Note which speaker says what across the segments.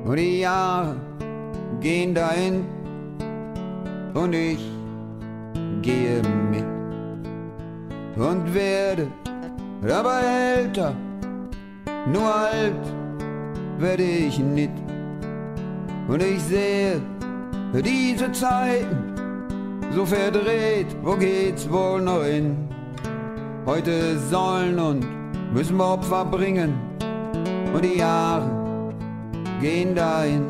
Speaker 1: Und die Jahre gehen dahin und ich gehe mit und werde dabei älter, nur alt werde ich nicht. Und ich sehe diese Zeiten so verdreht, wo geht's wohl noch hin? Heute sollen und müssen wir Opfer bringen und die Jahre gehen dahin.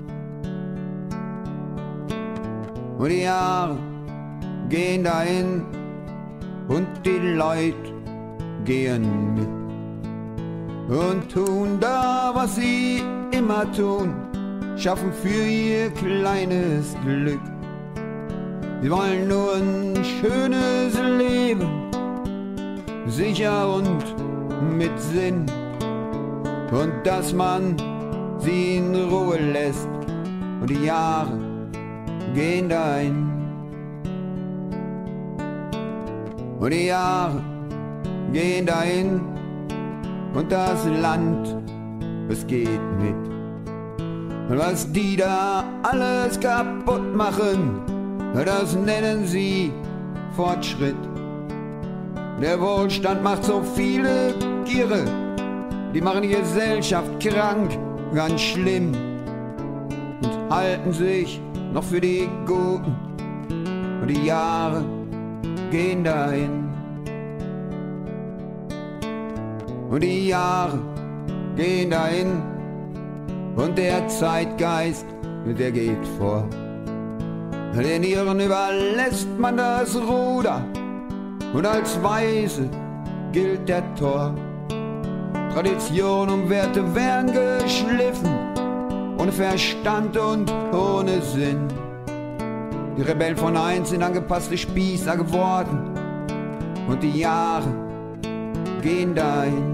Speaker 1: Und die Jahre gehen dahin und die Leute gehen mit und tun da, was sie immer tun, schaffen für ihr kleines Glück. Sie wollen nur ein schönes Leben, sicher und mit Sinn, und dass man sie in Ruhe lässt und die Jahre gehen dahin. Und die Jahre gehen dahin und das Land, es geht mit. Und was die da alles kaputt machen, das nennen sie Fortschritt. Der Wohlstand macht so viele Giere, die machen die Gesellschaft krank, ganz schlimm, und halten sich noch für die Guten. Und die Jahre gehen dahin. Und die Jahre gehen dahin und der Zeitgeist, der geht vor. Den Irren überlässt man das Ruder und als Weise gilt der Tor. Tradition und Werte werden geschliffen, ohne Verstand und ohne Sinn. Die Rebellen von einst sind angepasste Spießer geworden und die Jahre gehen dahin.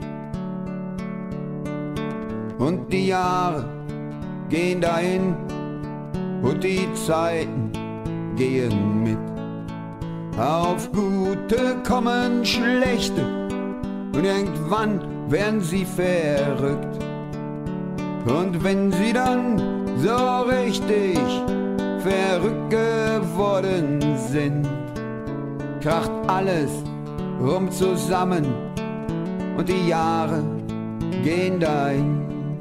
Speaker 1: Und die Jahre gehen dahin und die Zeiten gehen mit. Auf Gute kommen Schlechte und irgendwann werden sie verrückt. Und wenn sie dann so richtig verrückt geworden sind, kracht alles zusammen und die Jahre gehen dahin.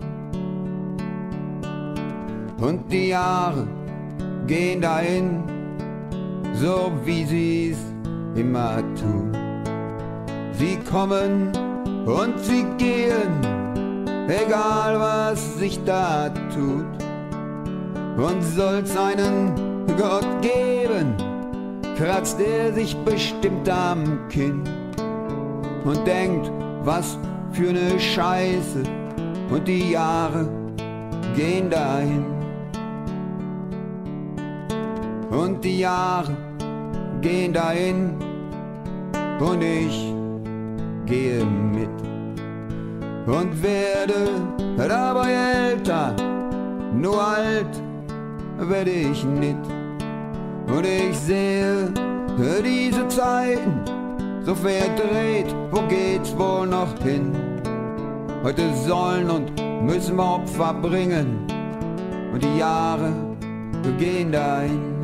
Speaker 1: Und die Jahre gehen dahin, so wie sie's immer tun. Sie kommen und sie gehen, egal was sich da tut. Und soll's einen Gott geben, kratzt er sich bestimmt am Kinn und denkt, was für eine Scheiße, und die Jahre gehen dahin. Und die Jahre gehen dahin und ich gehe mit und werde dabei älter, nur alt werde ich nicht. Und ich sehe diese Zeiten so verdreht, wo geht's wohl noch hin? Heute sollen und müssen wir Opfer bringen und die Jahre gehen dahin.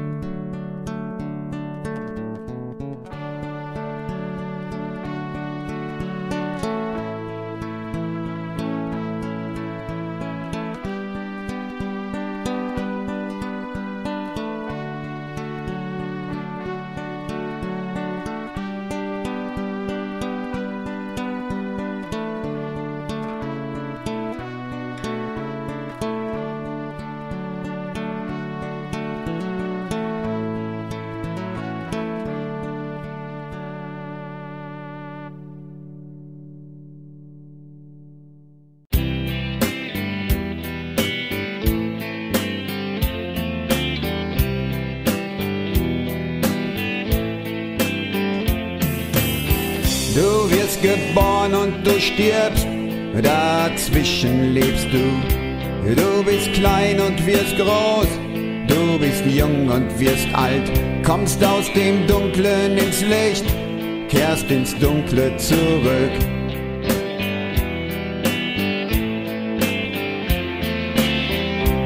Speaker 1: Du wirst geboren und du stirbst, dazwischen lebst du. Du bist klein und wirst groß, du bist jung und wirst alt. Kommst aus dem Dunklen ins Licht, kehrst ins Dunkle zurück.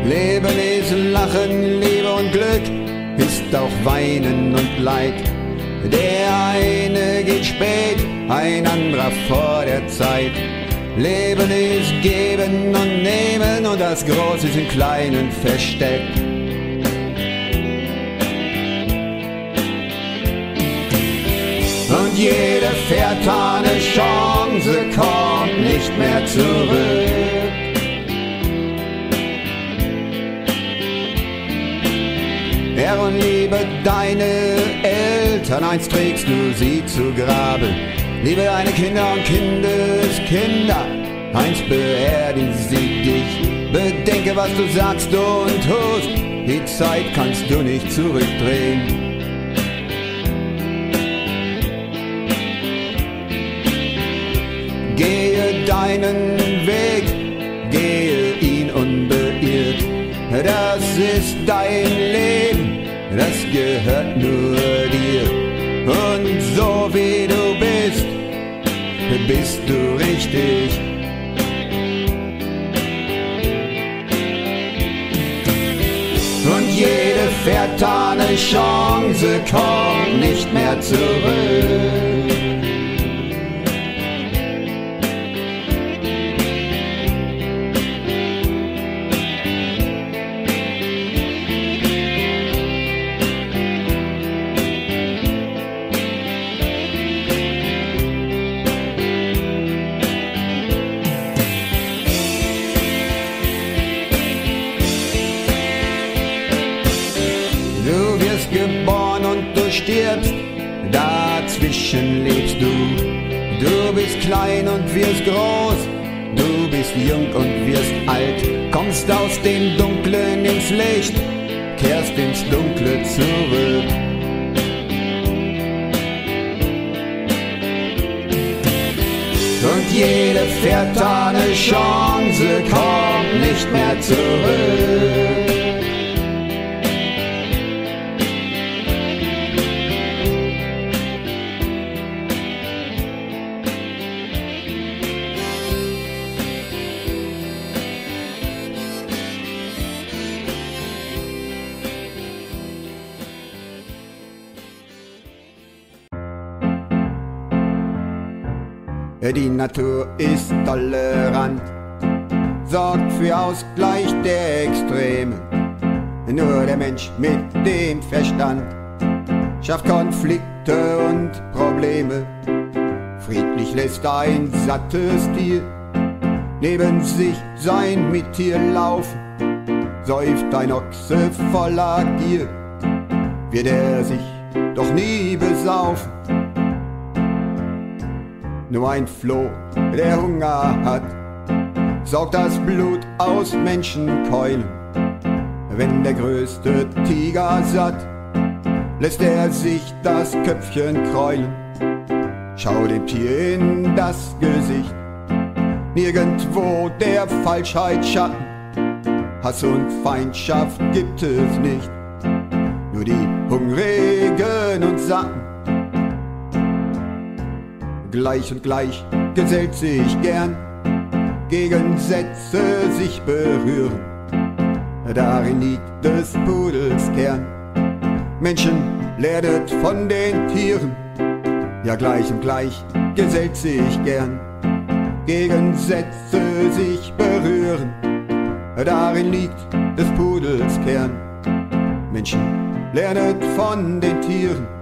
Speaker 1: Leben ist Lachen, Liebe und Glück, ist auch Weinen und Leid. Der eine geht spät, ein anderer vor der Zeit. Leben ist Geben und Nehmen und das Große ist im Kleinen versteckt. Und jede vertane Chance kommt nicht mehr zurück. Herr, und liebe deine Eltern, einst trägst du sie zu Grabe. Liebe deine Kinder und Kindeskinder, einst beerdigen sie dich. Bedenke, was du sagst und tust, die Zeit kannst du nicht zurückdrehen. Gehe deinen Weg, gehe ihn unbeirrt. Das ist dein Leben, das gehört nur dir. Und so wie du bist, bist du richtig. Und jede vertane Chance kommt nicht mehr zurück. Du wirst geboren und du stirbst, dazwischen lebst du. Du bist klein und wirst groß, du bist jung und wirst alt. Kommst aus dem Dunklen ins Licht, kehrst ins Dunkle zurück. Und jede vertane Chance kommt nicht mehr zurück. Die Natur ist tolerant, sorgt für Ausgleich der Extreme. Nur der Mensch mit dem Verstand schafft Konflikte und Probleme. Friedlich lässt ein sattes Tier neben sich sein Mittier laufen. Säuft ein Ochse voller Gier, wird er sich doch nie besaufen. Nur ein Floh, der Hunger hat, saugt das Blut aus Menschenkeulen. Wenn der größte Tiger satt, lässt er sich das Köpfchen kräulen. Schau dem Tier in das Gesicht, nirgendwo der Falschheit Schatten. Hass und Feindschaft gibt es nicht, nur die Hungrigen und Satten. Gleich und gleich gesellt sich gern, Gegensätze sich berühren. Darin liegt des Pudels Kern. Menschen lernet von den Tieren, ja gleich und gleich gesellt sich gern, Gegensätze sich berühren. Darin liegt des Pudels Kern. Menschen lernet von den Tieren,